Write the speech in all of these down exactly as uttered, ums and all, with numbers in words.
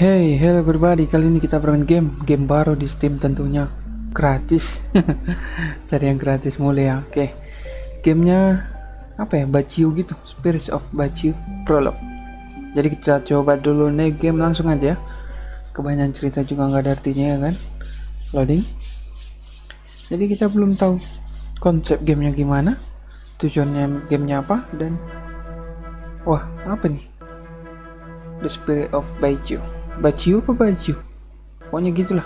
Hey, hello everybody. Kali ini kita bermain game, game baru di Steam tentunya, gratis. Cari yang gratis mulai ya. Oke, gamenya apa ya? Baciu gitu, Spirits of Baciu Prologue. Jadi kita coba dulu nih game langsung aja. Kebanyakan cerita juga nggak ada artinya ya kan? Loading. Jadi kita belum tahu konsep gamenya gimana, tujuannya gamenya apa, dan wah apa nih? The Spirit of Baciu. Baciu apa baju? Pokoknya gitulah.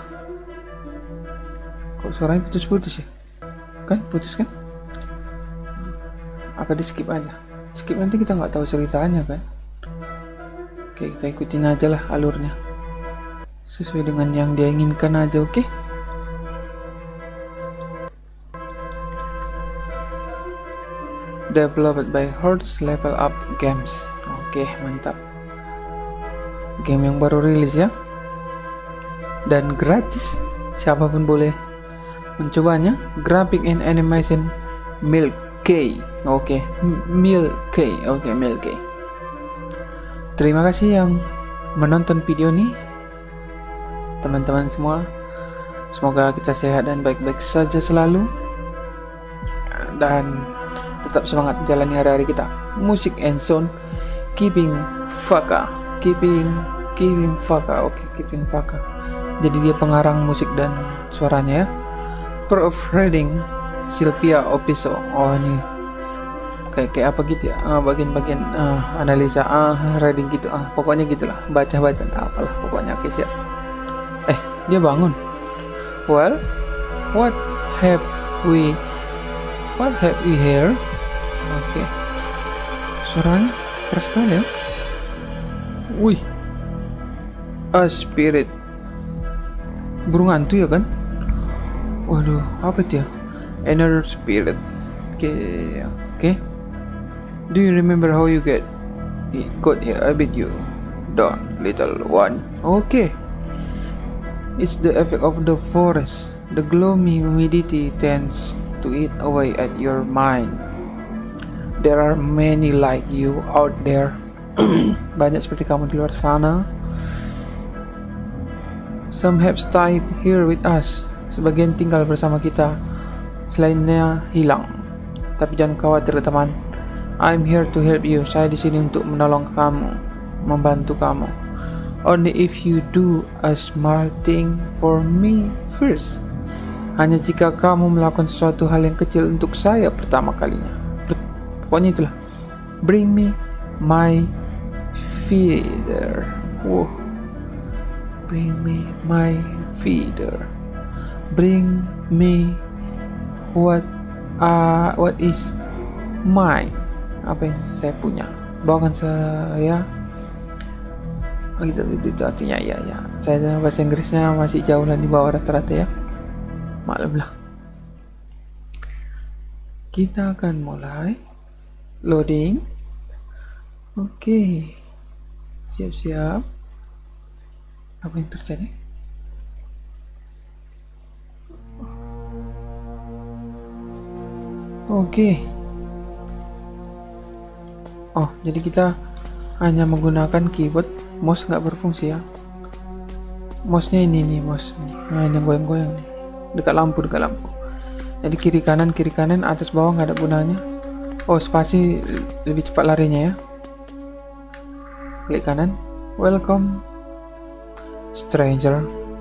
Kok suaranya putus-putus ya? Kan putus kan? Apa di skip aja? Skip nanti kita nggak tahu ceritanya kan? Oke, kita ikutin aja lah alurnya sesuai dengan yang dia inginkan aja. Oke? Developed by Hertz Level Up Games. Oke, mantap. Game yang baru rilis ya, dan gratis, siapapun boleh mencobanya. Graphic and animation Milk K. Oke, Milk K. Oke, Milk K. Terima kasih yang menonton video ini, teman-teman semua. Semoga kita sehat dan baik-baik saja selalu, dan tetap semangat menjalani hari-hari kita. Musik and sound Keeping Faka. Keeping Keeping Faka. Oke, okay, Keeping Faka. Jadi dia pengarang musik dan suaranya ya. Proofreading Sylvia Opiso. Oh ini kayak kayak apa gitu ya, ah, bagian-bagian ah, analisa, ah, reading gitu, ah, pokoknya gitulah, baca-baca tak apalah pokoknya. Oke, siap. Eh, dia bangun. Well, what have we what have we here? Oke, okay. Suaranya keras sekali ya. Wih, a spirit, burung hantu ya kan? Waduh, apa itu ya? Another spirit. Oke, okay. Oke. Okay. Do you remember how you get it got here? I bet you don't, little one. Oke. Okay. It's the effect of the forest. The gloomy humidity tends to eat away at your mind. There are many like you out there. Banyak seperti kamu di luar sana. Some have stayed here with us. Sebagian tinggal bersama kita, selainnya hilang. Tapi jangan khawatir teman. I'm here to help you. Saya di sini untuk menolong kamu, membantu kamu. Only if you do a small thing for me first. Hanya jika kamu melakukan sesuatu hal yang kecil untuk saya pertama kalinya. Pokoknya itulah. Bring me my feeder. Wow. Bring me my feeder. Bring me what uh, what is mine. Apa yang saya punya. Bawakan saya. Oh, gitu, itu, itu artinya ya ya. Saya bahasa Inggrisnya masih jauh lah di bawah rata-rata ya. Maklumlah. Kita akan mulai loading. Oke, siap-siap. Apa yang terjadi? Oke. Oh, jadi kita hanya menggunakan keyboard, mouse nggak berfungsi ya. Mouse-nya ini nih, mouse ini. Nah, ini yang goyang-goyang nih. Dekat lampu, dekat lampu. Jadi kiri kanan, kiri kanan, atas bawah nggak ada gunanya. Oh, spasi lebih cepat larinya ya. Klik kanan. Welcome, stranger.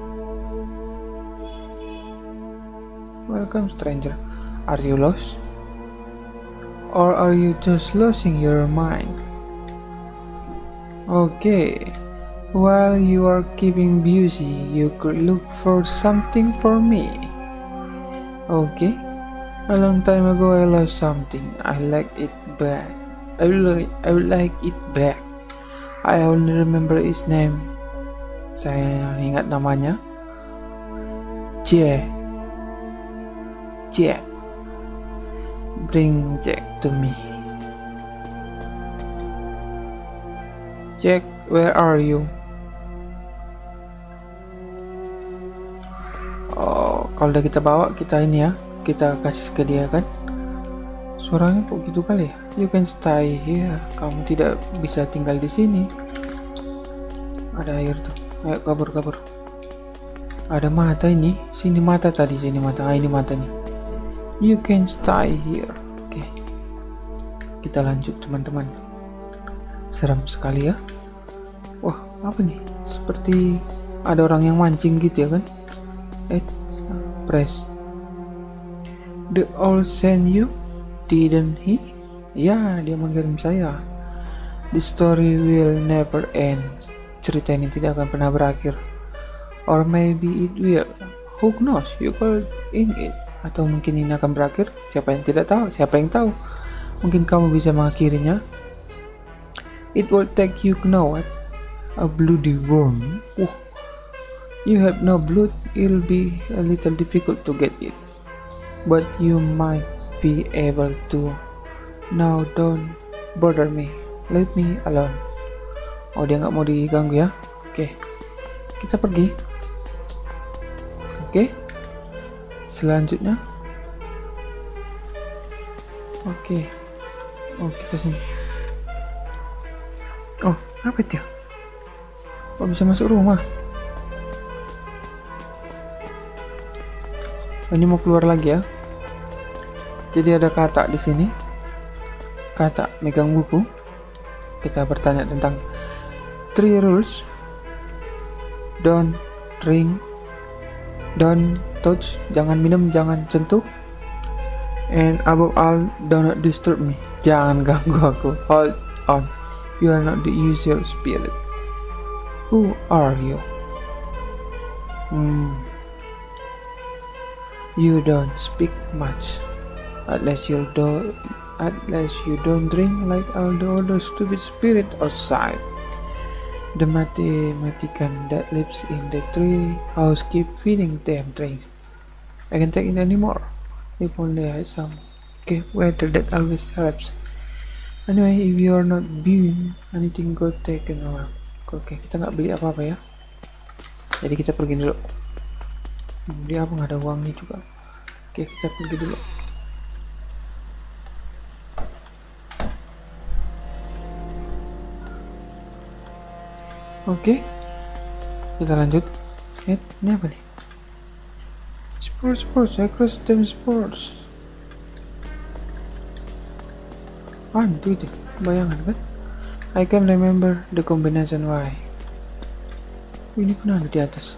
Welcome, stranger. Are you lost? Or are you just losing your mind? Okay. While you are keeping busy, you could look for something for me. Okay. A long time ago I lost something. I like it back. I would like, I would like it back. I only remember its name. Saya ingat namanya. Jack. Jack. Bring Jack to me. Jack, where are you? Oh, kalau udah kita bawa, kita ini ya. Kita kasih ke dia kan. Suaranya kok gitu kali ya? You can stay here. Kamu tidak bisa tinggal di sini. Ada air tuh. Ayo kabur kabur. Ada mata ini. Sini mata tadi, sini mata. Ah, ini mata nih. You can stay here. Oke. Okay. Kita lanjut teman-teman. Seram sekali ya. Wah, apa nih? Seperti ada orang yang mancing gitu ya kan? Eh, press. The old send you, didn't he? Ya, dia mengirim saya. The story will never end. Cerita ini tidak akan pernah berakhir. Or maybe it will. Who knows? You call in it. Atau mungkin ini akan berakhir. Siapa yang tidak tahu? Siapa yang tahu? Mungkin kamu bisa mengakhirinya. It will take you know what? A bloody worm. Uh. You have no blood. It'll be a little difficult to get it. But you might be able to. Now don't bother me. Leave me alone. Oh, dia nggak mau diganggu ya. Oke, kita pergi. Oke, selanjutnya. Oke, oh kita sini. Oh, apa itu? Oh, bisa masuk rumah. Oh, ini mau keluar lagi ya. Jadi ada kata di sini. Kata megang buku. Kita bertanya tentang three rules. Don't drink, don't touch, jangan minum, jangan sentuh. And above all, do not disturb me. Jangan ganggu aku. Hold on, you are not the usual spirit. Who are you? Hmm. You don't speak much, unless you do, unless you don't drink like all the other stupid spirit outside. The mathematician that lives in the tree house keep feeding them drinks. I can't take it anymore. If only I had some cave water that always helps. Anyway, if you are not buying anything, go take it away. Oke, kita nggak beli apa-apa ya. Jadi kita pergi dulu. Dia apa nggak ada uangnya juga. Oke, kita pergi dulu. Oke, kita lanjut. Eh, ini apa nih? Sports, sports, across them sports. Hantu itu, bayangan kan? I can remember the combination why. Oh, ini pun ada di atas.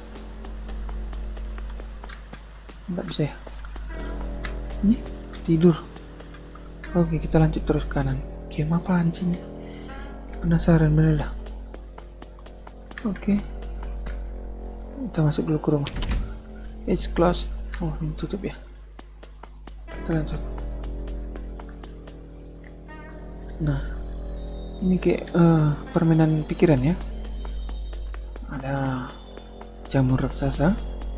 Nggak bisa ya? Ini tidur. Oke, kita lanjut terus ke kanan. Game apaan sih ini? Penasaran bener lah. Oke, kita masuk dulu ke rumah. It's closed. Oh, ini tutup ya. Kita lanjut. Nah, ini kayak uh, permainan pikiran ya. Ada jamur raksasa.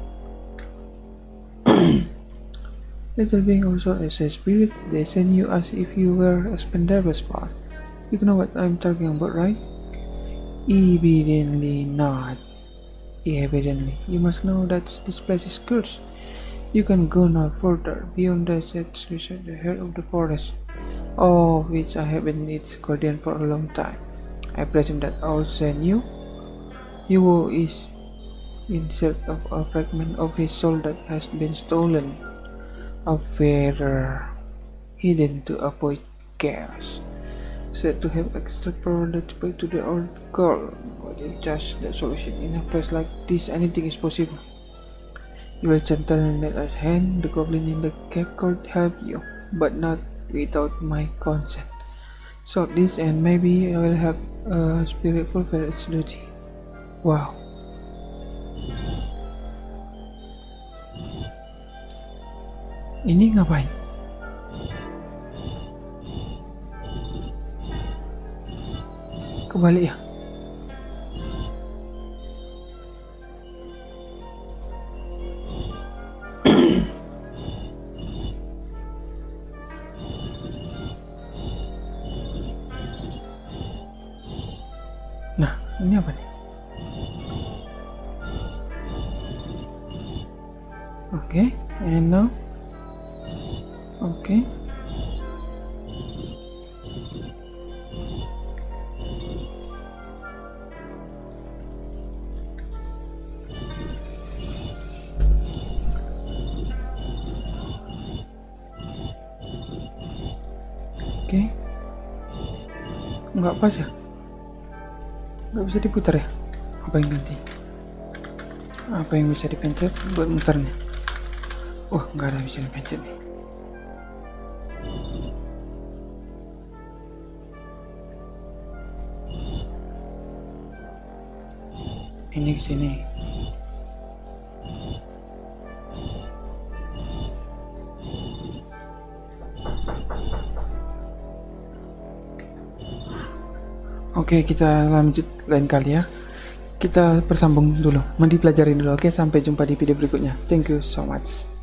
Little being also as a spirit. They send you as if you were a expendable spot. You know what I'm talking about, right? Evidently not. Evidently, you must know that this place is cursed. You can go no further beyond the set reach the heart of the forest, of which I have been its guardian for a long time. I presume that all send you. You is in search of a fragment of his soul that has been stolen, a feather hidden to avoid chaos. Said to have extra power that back to the old girl. But in just that solution in a place like this, anything is possible. You will gently let us hand the goblin in the cave could help you, but not without my consent. So this and maybe I will have a spirit fulfill its duty. Wow. Ini ngapain? Kembali ya. Nah, ini apa nih? Oke, okay, and now. Oke. Okay. nggak pas ya, nggak bisa diputar ya. Apa yang ganti, apa yang bisa dipencet buat muternya? Wah, nggak ada bisa dipencet nih. Ini ke sini. Oke, kita lanjut lain kali ya. Kita bersambung dulu, mau dipelajari dulu. Oke, sampai jumpa di video berikutnya. Thank you so much.